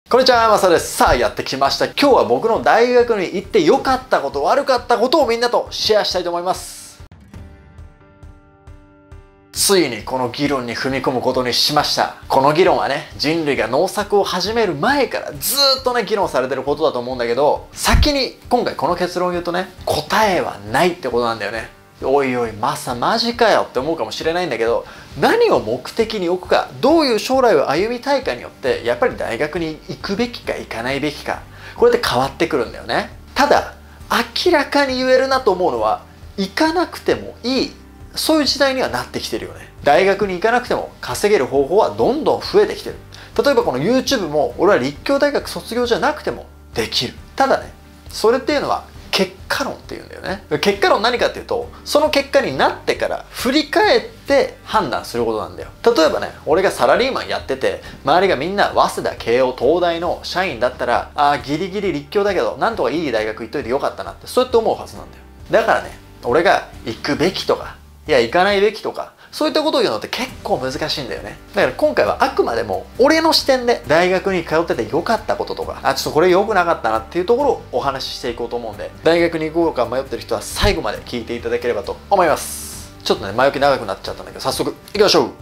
こんにちは、マサです。さあ、やってきました。今日は僕の大学に行って良かったこと、悪かったことをみんなとシェアしたいと思います。ついにこの議論に踏み込むことにしました。この議論はね、人類が農作を始める前からずっとね、議論されてることだと思うんだけど、先に今回この結論を言うとね、答えはないってことなんだよね。おいおい、マサマジかよって思うかもしれないんだけど、何を目的に置くか、どういう将来を歩みたいかによって、やっぱり大学に行くべきか行かないべきか、これで変わってくるんだよね。ただ、明らかに言えるなと思うのは、行かなくてもいい、そういう時代にはなってきてるよね。大学に行かなくても稼げる方法はどんどん増えてきてる。例えばこの YouTube も、俺は立教大学卒業じゃなくてもできる。ただね、それっていうのは、結果論っていうんだよね。結果論何かっていうと、その結果になってから振り返って判断することなんだよ。例えばね、俺がサラリーマンやってて、周りがみんな早稲田、慶応、東大の社員だったら、ああ、ギリギリ立教だけど、なんとかいい大学行っといてよかったなって、そうやって思うはずなんだよ。だからね、俺が行くべきとか、いや、行かないべきとか、そういったことを言うのって結構難しいんだよね。だから今回はあくまでも俺の視点で大学に通ってて良かったこととか、ちょっとこれ良くなかったなっていうところをお話ししていこうと思うんで、大学に行こうか迷ってる人は最後まで聞いていただければと思います。ちょっとね、前置き長くなっちゃったんだけど、早速行きましょう。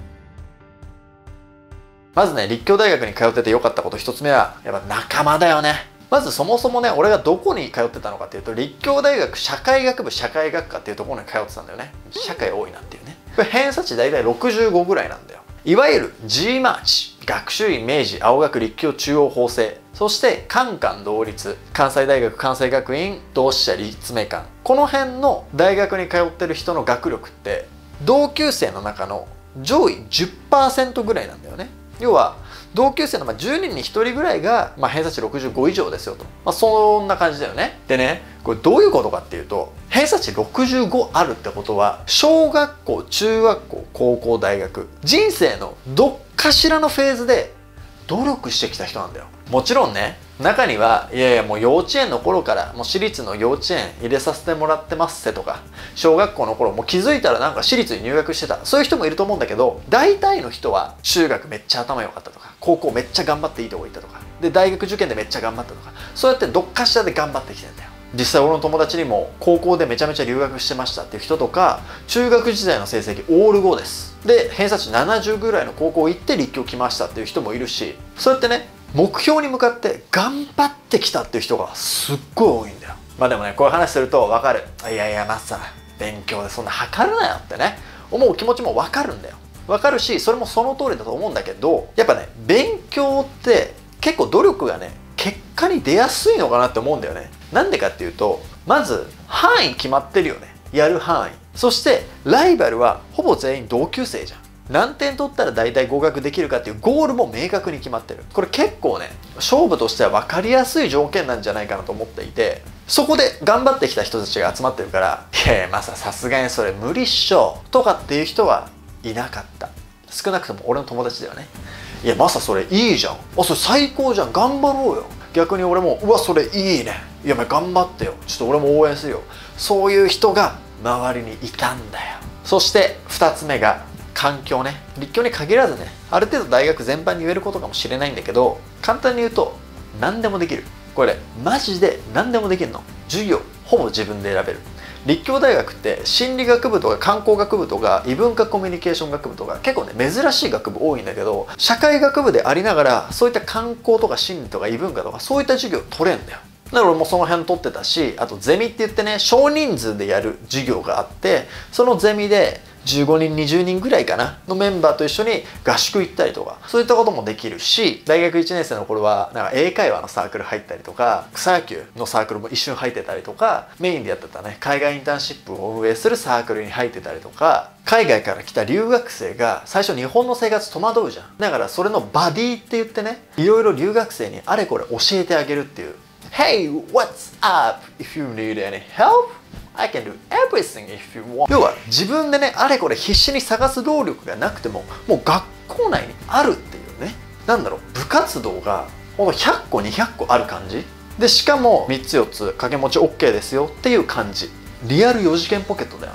まずね、立教大学に通ってて良かったこと一つ目は、やっぱ仲間だよね。まずそもそもね、俺がどこに通ってたのかっていうと、立教大学社会学部社会学科っていうところに通ってたんだよね。社会多いなっていうね。これ偏差値大体65ぐらいなんだよ。いわゆる G マーチ、学習院明治、青学、立教、中央、法政、そしてカンカン同率、関西大学、関西学院、同志社、立命館。この辺の大学に通ってる人の学力って、同級生の中の上位 10% ぐらいなんだよね。要は、同級生の10人に1人ぐらいが、偏差値65以上ですよと。そんな感じだよね。でね、これどういうことかっていうと、偏差値65あるってことは、小学校、中学校、高校、大学、人生のどっかしらのフェーズで努力してきた人なんだよ。もちろんね、中には、いやいやもう幼稚園の頃から、もう私立の幼稚園入れさせてもらってますせとか、小学校の頃もう気づいたらなんか私立に入学してた。そういう人もいると思うんだけど、大体の人は中学めっちゃ頭良かったとか、高校めっちゃ頑張っていいとこ行ったとか、で、大学受験でめっちゃ頑張ったとか、そうやってどっかしらで頑張ってきてんだよ。実際俺の友達にも高校でめちゃめちゃ留学してましたっていう人とか、中学時代の成績オール5です。で、偏差値70ぐらいの高校行って立教来ましたっていう人もいるし、そうやってね、目標に向かって頑張ってきたっていう人がすっごい多いんだよ。でもね、こういう話すると分かる。いやいや、マスター、勉強でそんな測るなよってね、思う気持ちも分かるんだよ。分かるし、それもその通りだと思うんだけど、やっぱね、勉強って結構努力がね、結果に出やすいのかなって思うんだよね。なんでかっていうと、まず範囲決まってるよね。やる範囲。そしてライバルはほぼ全員同級生じゃん。何点取ったら大体合格できるかっていうゴールも明確に決まってる。これ結構ね、勝負としては分かりやすい条件なんじゃないかなと思っていて、そこで頑張ってきた人たちが集まってるから、いやいや、さすがにそれ無理っしょとかっていう人はいなかった。少なくとも俺の友達ではね。いや、それいいじゃん。それ最高じゃん。頑張ろうよ。逆に俺も、うわ、それいいね。いや、頑張ってよ。ちょっと俺も応援するよ。そういう人が周りにいたんだよ。そして2つ目が環境ね。立教に限らずね、ある程度大学全般に言えることかもしれないんだけど、簡単に言うと何でもできる。これマジで何でもできるの。授業ほぼ自分で選べる。立教大学って心理学部とか観光学部とか異文化コミュニケーション学部とか結構ね、珍しい学部多いんだけど、社会学部でありながらそういった観光とか心理とか異文化とかそういった授業取れんだよ。だから俺もその辺取ってたし、あとゼミって言ってね、少人数でやる授業があって、そのゼミで15人20人ぐらいかなのメンバーと一緒に合宿行ったりとか、そういったこともできるし、大学1年生の頃はなんか英会話のサークル入ったりとか、草野球のサークルも一瞬入ってたりとか、メインでやってたね、海外インターンシップを運営するサークルに入ってたりとか、海外から来た留学生が最初日本の生活戸惑うじゃん。だからそれのバディって言ってね、いろいろ留学生にあれこれ教えてあげるっていう。Hey, what's up? If you need any help, I can do everything if you want. 要は自分でね、あれこれ必死に探す労力がなくても、もう学校内にあるっていうね。部活動がほんと100個200個ある感じで、しかも3つ4つ掛け持ち OK ですよっていう感じ。リアル4次元ポケットだよね。だ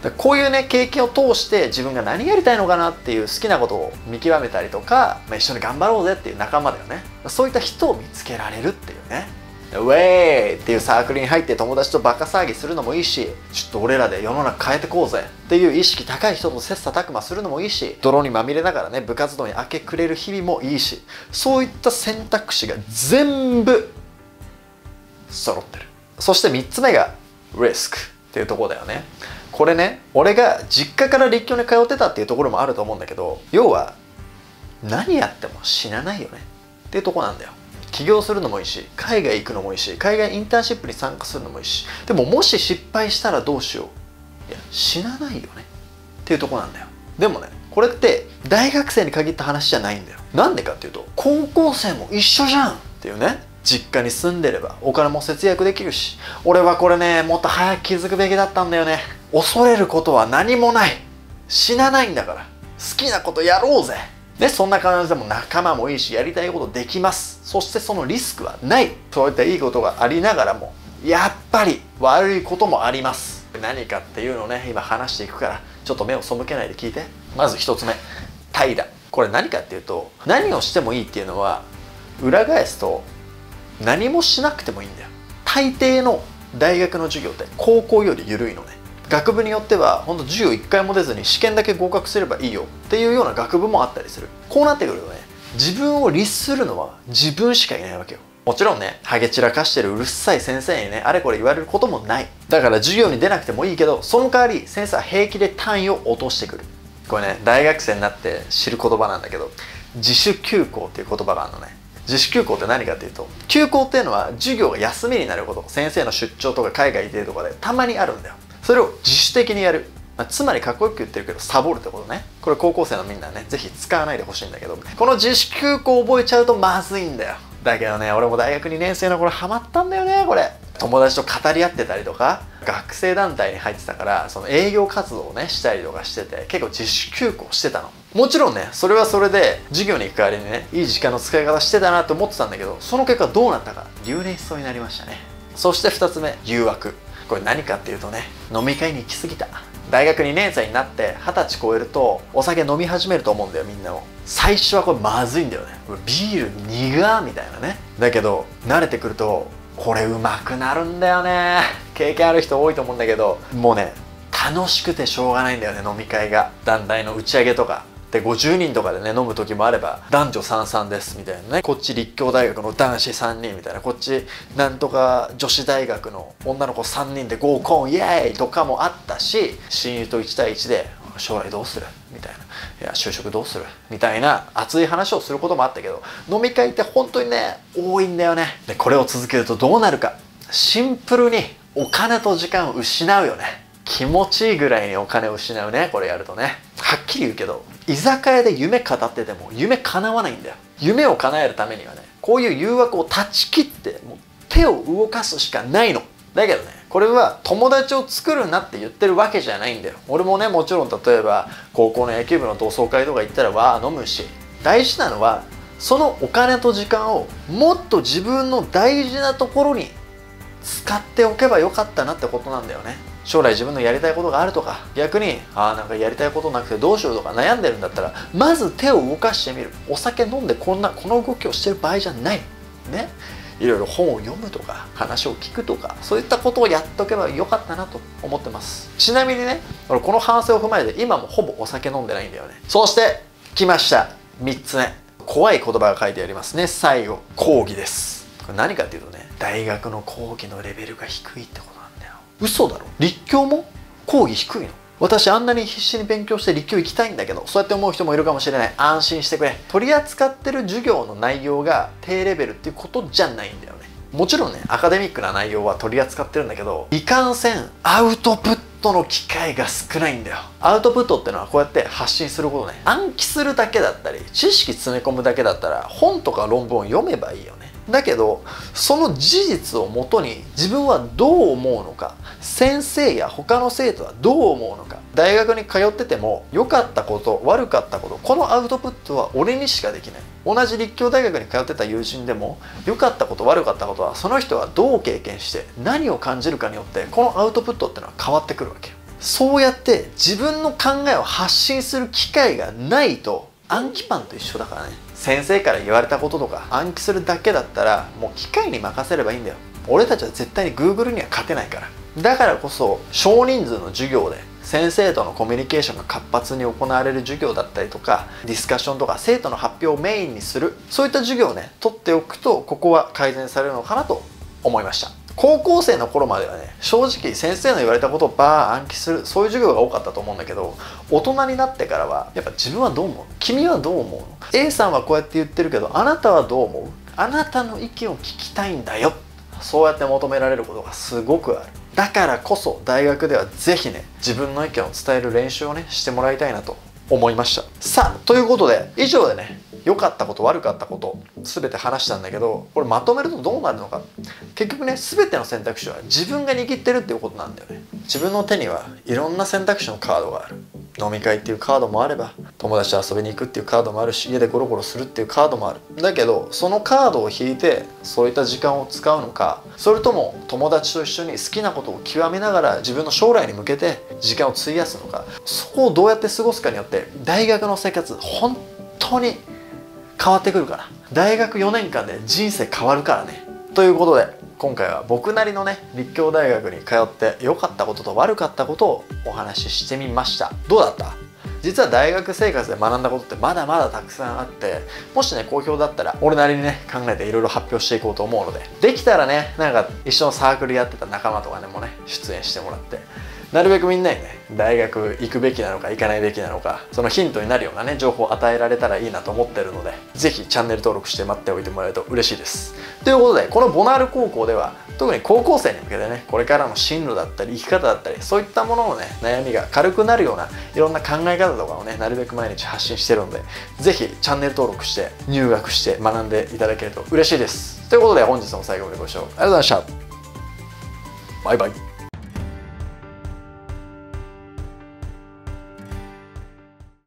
こういうね経験を通して自分が何やりたいのかなっていう好きなことを見極めたりとか、一緒に頑張ろうぜっていう仲間だよね。そういった人を見つけられるっていうね。ウェーイっていうサークルに入って友達とバカ騒ぎするのもいいし、ちょっと俺らで世の中変えてこうぜっていう意識高い人と切磋琢磨するのもいいし、泥にまみれながらね部活動に明け暮れる日々もいいし、そういった選択肢が全部揃ってる。そして3つ目がリスクっていうところだよね。これね、俺が実家から立教に通ってたっていうところもあると思うんだけど、要は何やっても死なないよねっていうところなんだよ。起業するのもいいし、海外行くのもいいし、海外インターンシップに参加するのもいいし、でももし失敗したらどうしよう、いや死なないよねっていうところなんだよ。でもね、これって大学生に限った話じゃないんだよ。なんでかっていうと、高校生も一緒じゃんっていうね。実家に住んでればお金も節約できるし、俺はこれねもっと早く気づくべきだったんだよね。恐れることは何もない、死なないんだから好きなことやろうぜね。そんな感じでも仲間もいいし、やりたいことできます。そしてそのリスクはない。そういったいいことがありながらもやっぱり悪いこともあります。何かっていうのをね今話していくから、ちょっと目を背けないで聞いて。まず1つ目、怠惰。これ何かっていうと、何をしてもいいっていうのは裏返すと何もしなくてもいいんだよ。大抵の大学の授業って高校より緩いのね。学部によっては本当授業1回も出ずに試験だけ合格すればいいよっていうような学部もあったりする。こうなってくるとね、自分を律するのは自分しかいないわけよ。もちろんね、ハゲ散らかしてるうるさい先生にねあれこれ言われることもない。だから授業に出なくてもいいけど、その代わり先生は平気で単位を落としてくる。これね、大学生になって知る言葉なんだけど、自主休校っていう言葉があるのね。自主休校って何かっていうと、休校っていうのは授業が休みになること、先生の出張とか海外行ってるとかでたまにあるんだよ。それを自主的にやる、つまりかっこよく言ってるけどサボるってことね。これ高校生のみんなねぜひ使わないでほしいんだけど、この自主休校を覚えちゃうとまずいんだよ。だけどね、俺も大学2年生の頃ハマったんだよね。これ友達と語り合ってたりとか、学生団体に入ってたから、その営業活動をねしたりとかしてて、結構自主休校してたの。もちろんね、それはそれで授業に行く代わりにねいい時間の使い方してたなと思ってたんだけど、その結果どうなったか、留年しそうになりましたね。そして2つ目、誘惑。これ何かっていうとね、飲み会に行き過ぎた。大学2年生になって20歳超えるとお酒飲み始めると思うんだよ、みんなを。最初はこれまずいんだよね。ビール苦みたいなね。だけど慣れてくるとこれうまくなるんだよね。経験ある人多いと思うんだけど、もうね楽しくてしょうがないんだよね、飲み会が。団体の打ち上げとかで50人とかでね飲む時もあれば、男女33ですみたいなね、こっち立教大学の男子3人みたいな、こっちなんとか女子大学の女の子3人で合コンイエーイとかもあったし、親友と1対1で将来どうするみたいな、いや就職どうするみたいな熱い話をすることもあったけど、飲み会って本当にね多いんだよね。でこれを続けるとどうなるか、シンプルにお金と時間を失うよね。気持ちいいぐらいにお金を失うね、これやるとね。はっきり言うけど、居酒屋で夢語ってても夢叶わないんだよ。夢を叶えるためにはね、こういう誘惑を断ち切ってもう手を動かすしかないの。だけどね、これは友達を作るなって言ってるわけじゃないんだよ。俺もねもちろん例えば高校の野球部の同窓会とか行ったらわー飲むし、大事なのはそのお金と時間をもっと自分の大事なところに使っておけばよかったなってことなんだよね。将来自分のやりたいことがあるとか、逆になんかやりたいことなくてどうしようとか悩んでるんだったら、まず手を動かしてみる。お酒飲んでこの動きをしてる場合じゃないね。いろいろ本を読むとか話を聞くとか、そういったことをやっとけばよかったなと思ってます。ちなみにね、俺この反省を踏まえて今もほぼお酒飲んでないんだよね。そして来ました、3つ目、怖い言葉が書いてありますね。最後、講義です。これ何かっていうとね、大学の講義のレベルが低いってことなんだよ。嘘だろ、立教も講義低いの？私あんなに必死に勉強して立教行きたいんだけど、そうやって思う人もいるかもしれない。安心してくれ。取り扱ってる授業の内容が低レベルっていうことじゃないんだよね。もちろんねアカデミックな内容は取り扱ってるんだけど、いかんせんアウトプットの機会が少ないんだよ。アウトプットってのはこうやって発信することね。暗記するだけだったり知識詰め込むだけだったら本とか論文を読めばいいよね。だけどその事実をもとに自分はどう思うのか、先生や他の生徒はどう思うのか、大学に通ってても良かったこと悪かったこと、このアウトプットは俺にしかできない。同じ立教大学に通ってた友人でも良かったこと悪かったことはその人はどう経験して何を感じるかによってこのアウトプットってのは変わってくるわけよ。 そうやって自分の考えを発信する機会がないと暗記パンと一緒だからね。先生から言われたこととか暗記するだけだったらもう機械に任せればいいんだよ。俺たちは絶対に Google には勝てないから。だからこそ少人数の授業で先生とのコミュニケーションが活発に行われる授業だったりとか、ディスカッションとか生徒の発表をメインにする、そういった授業をね取っておくと、ここは改善されるのかなと思いました。高校生の頃まではね、正直先生の言われたことをバー暗記する、そういう授業が多かったと思うんだけど、大人になってからはやっぱ自分はどう思う、君はどう思うの、 A さんはこうやって言ってるけどあなたはどう思う、あなたの意見を聞きたいんだよ、そうやって求められることがすごくある。だからこそ大学では是非ね、自分の意見を伝える練習をねしてもらいたいなと思いました。さあ、ということで以上でね、良かったこと悪かったこと全て話したんだけど、これまとめるとどうなるのか。結局ね、全ての選択肢は自分が握ってるっていうことなんだよね。自分の手にはいろんな選択肢のカードがある。飲み会っていうカードもあれば、友達と遊びに行くっていうカードもあるし、家でゴロゴロするっていうカードもある。だけどそのカードを引いてそういった時間を使うのか、それとも友達と一緒に好きなことを極めながら自分の将来に向けて時間を費やすのか、そこをどうやって過ごすかによって大学の生活本当に変わってくるから。大学4年間で人生変わるからね。ということで今回は僕なりのね、立教大学に通って良かったことと悪かったことをお話ししてみました。どうだった？実は大学生活で学んだことってまだまだたくさんあって、もしね好評だったら俺なりにね考えていろいろ発表していこうと思うので、できたらね、なんか一緒のサークルやってた仲間とかでもね出演してもらって、なるべくみんなにね大学行くべきなのか行かないべきなのか、そのヒントになるようなね情報を与えられたらいいなと思ってるので、是非チャンネル登録して待っておいてもらえると嬉しいです。ということで、このボナール高校では特に高校生に向けてね、これからの進路だったり生き方だったり、そういったもののね悩みが軽くなるようないろんな考え方とかをねなるべく毎日発信してるので、是非チャンネル登録して入学して学んでいただけると嬉しいです。ということで本日も最後までご視聴ありがとうございました。バイバイ。